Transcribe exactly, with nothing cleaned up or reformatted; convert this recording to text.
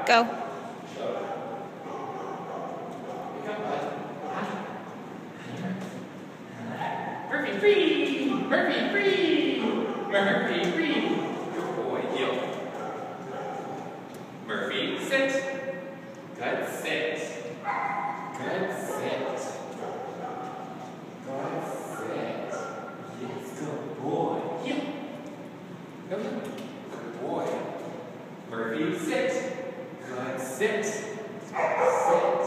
Go. Murphy free! Murphy free! Murphy free! Good boy, heel. Murphy, sit. Good, sit. Good, sit. Good, sit. Yes, good boy. Heel. Good boy. Murphy, sit. Good, sit. Sit.